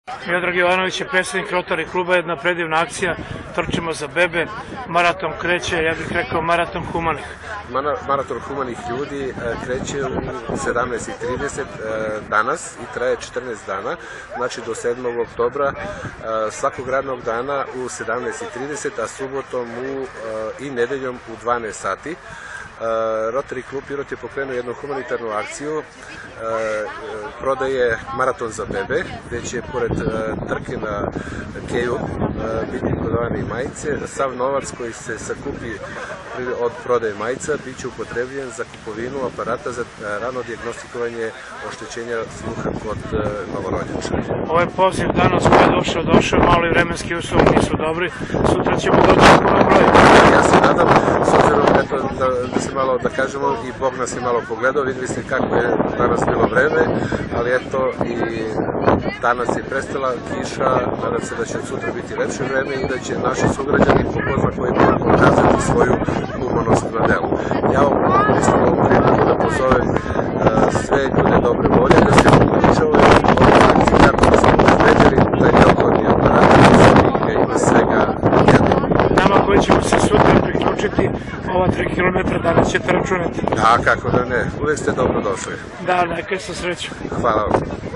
Miodrag Jovanović je predsjednik Rotary kluba, jedna predivna akcija, trčimo za bebe, maraton kreće, ja bih rekao maraton humanih. Maraton humanih ljudi kreće u 17:30 danas i traje 14 dana, znači do 7. oktobra svakog radnog dana u 17:30, a subotom i nedeljom u 12 sati. Rotary klub Pirot je pokrenuo jednu humanitarnu akciju, prodaje maraton za bebe, gdje će pored trke na keju biti prodavane i majice. Sav novac koji se sakupi od prodaje majica bit će upotrebljen za kupovinu aparata za rano dijagnostikovanje oštećenja sluha kod novorođenča. Ovaj poziv danas koji je došao, malo i vremenski uslovi nisu dobri, sutra ćemo doći u punom broju. Ja se nadam, s obzirom da se malo, da kažemo, i Bog nas je malo pogledao, vidjeli ste kako je danas bilo vreme, ali eto i danas je prestala kiša, nadam se da će sutra biti lepše vreme i da će naši sugrađani po ko zna koji put pokazati svoju humanost na delu. Ja mislim ovom priliku da pozovem sve ljude dobre volje da se uključe ove akcije kako da smo obezbedili taj neophodni aparat i ima svega jedan. Nama koji ćemo se sutra priključiti, ova 3 km danas ćete računati. Da, kako da ne, uvek ste dobro došli. Da, neka sa srećom. Hvala vam.